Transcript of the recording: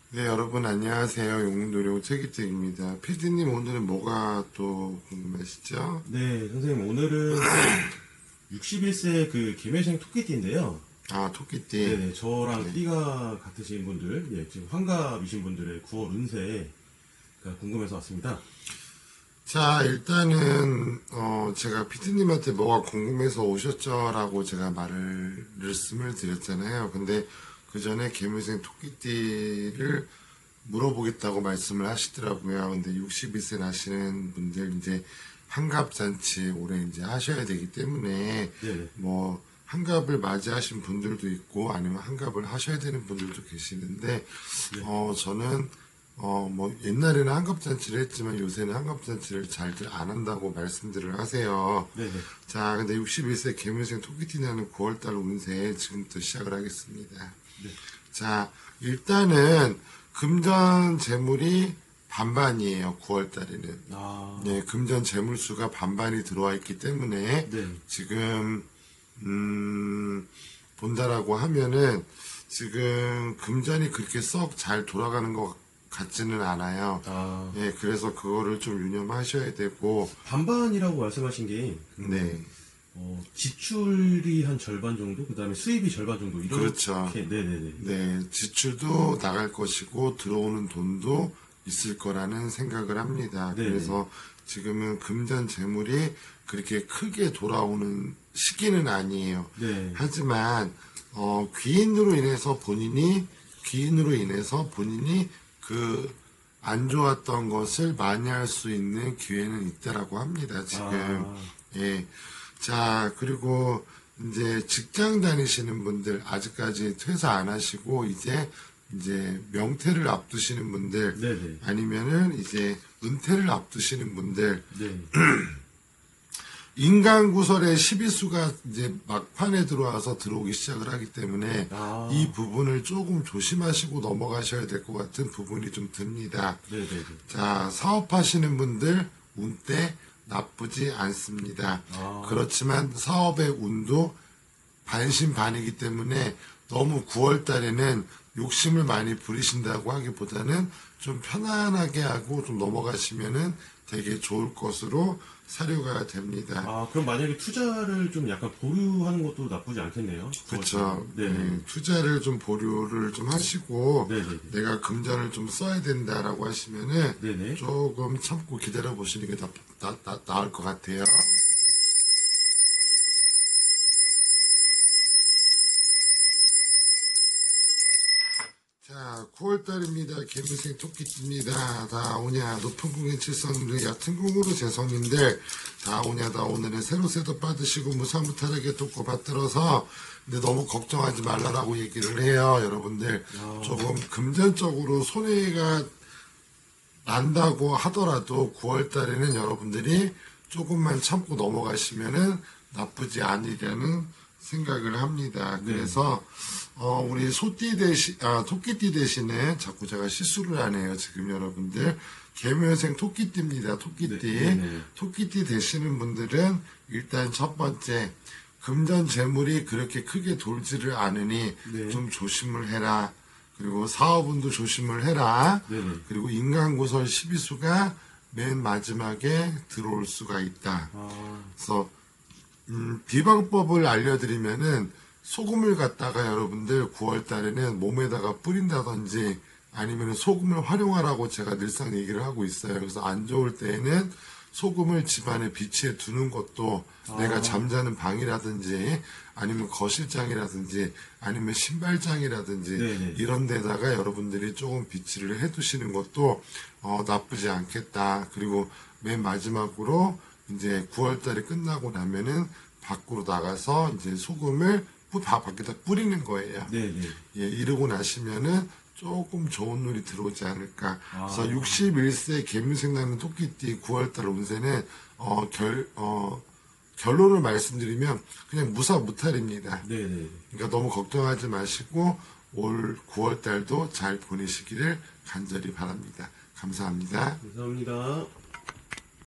네, 여러분 안녕하세요. 용문노령 최기택입니다. 피디님 오늘은 뭐가 또 궁금하시죠? 네, 선생님, 오늘은 61세 그 김혜생 토끼띠인데요. 아, 토끼띠. 네네, 저랑 네. 띠가 같으신 분들, 지금 환갑이신 분들의 9월 운세가 궁금해서 왔습니다. 자, 일단은 제가 피디님한테 뭐가 궁금해서 오셨죠라고 제가 말씀을 드렸잖아요. 근데 그 전에 개묘생 토끼띠를 물어보겠다고 말씀을 하시더라고요. 근데 61세 나시는 분들 이제 환갑잔치 올해 이제 하셔야 되기 때문에 네네. 뭐 환갑을 맞이하신 분들도 있고 아니면 환갑을 하셔야 되는 분들도 계시는데 저는 뭐 옛날에는 환갑잔치를 했지만 요새는 환갑잔치를 잘들 안 한다고 말씀들을 하세요. 네네. 자, 근데 61세 개묘생 토끼띠나는 9월달 운세 지금부터 시작을 하겠습니다. 네. 자, 일단은 금전 재물이 반반이에요. 9월 달에는. 아, 네, 금전 재물수가 반반이 들어와 있기 때문에 네. 지금 본다라고 하면은 지금 금전이 그렇게 썩 잘 돌아가는 것 같지는 않아요. 아, 예, 그래서 그거를 좀 유념하셔야 되고, 반반이라고 말씀하신 게, 네, 지출이 한 절반 정도, 그 다음에 수입이 절반 정도, 이렇게. 그렇죠. 네네네. 네, 지출도 나갈 것이고 들어오는 돈도 있을 거라는 생각을 합니다. 네네. 그래서 지금은 금전 재물이 그렇게 크게 돌아오는 시기는 아니에요. 네. 하지만 귀인으로 인해서 본인이 그 안 좋았던 것을 만회할 수 있는 기회는 있다라고 합니다. 지금. 아, 예. 자, 그리고 이제 직장 다니시는 분들, 아직까지 퇴사 안 하시고, 이제 명퇴를 앞두시는 분들, 네네. 아니면은 이제 은퇴를 앞두시는 분들, 네. 인간구설의 12수가 이제 막판에 들어오기 시작을 하기 때문에 아, 이 부분을 조금 조심하시고 넘어가셔야 될 것 같은 부분이 좀 듭니다. 네네네. 자, 사업하시는 분들 운때 나쁘지 않습니다. 아, 그렇지만 사업의 운도 반신반의이기 때문에 너무 9월 달에는 욕심을 많이 부리신다고 하기보다는 좀 편안하게 하고 좀 넘어가시면은 되게 좋을 것으로 사료가 됩니다. 아, 그럼 만약에 투자를 좀 약간 보류하는 것도 나쁘지 않겠네요. 그렇죠. 네네. 투자를 좀 보류를 좀 하시고 네네네. 내가 금전을 좀 써야 된다라고 하시면은 네네. 조금 참고 기다려 보시는 게 나을 것 같아요. 자, 9월달입니다. 개미생 토끼띠입니다. 다 오냐, 높은 궁의 칠성들, 얕은 궁으로 재성님들, 다 오냐, 다 오늘은 새로 새도 받으시고, 무사무탈하게 돕고 받들어서, 근데 너무 걱정하지 말라라고 얘기를 해요, 여러분들. 조금 금전적으로 손해가 난다고 하더라도 9월달에는 여러분들이 조금만 참고 넘어가시면은 나쁘지 않으리라는 생각을 합니다. 그래서 우리 토끼띠 대신에 자꾸 제가 실수를 하네요. 지금 여러분들 개묘생 토끼띠입니다. 토끼띠. 네. 토끼띠 되시는 분들은 일단 첫 번째 금전 재물이 그렇게 크게 돌지를 않으니 네. 좀 조심을 해라. 그리고 사업운도 조심을 해라. 네네. 그리고 인간고설 12수가 맨 마지막에 들어올 수가 있다. 아, 그래서 비방법을 알려드리면은 소금을 갖다가 여러분들 9월 달에는 몸에다가 뿌린다든지 아니면 소금을 활용하라고 제가 늘상 얘기를 하고 있어요. 그래서 안 좋을 때에는 소금을 집안의 비치에 두는 것도 내가 잠자는 방이라든지 아니면 거실장이라든지 아니면 신발장이라든지 네네. 이런 데다가 여러분들이 조금 비치를 해 두시는 것도 나쁘지 않겠다. 그리고 맨 마지막으로 이제 9월 달이 끝나고 나면은 밖으로 나가서 이제 소금을 밖에다 뿌리는 거예요. 네네. 예, 이러고 나시면은 조금 좋은 눈이 들어오지 않을까. 그래서 61세 개미생 나는 토끼띠 9월달 운세는 결론을 말씀드리면 그냥 무사무탈입니다. 네네. 그러니까 너무 걱정하지 마시고 올 9월달도 잘 보내시기를 간절히 바랍니다. 감사합니다. 감사합니다.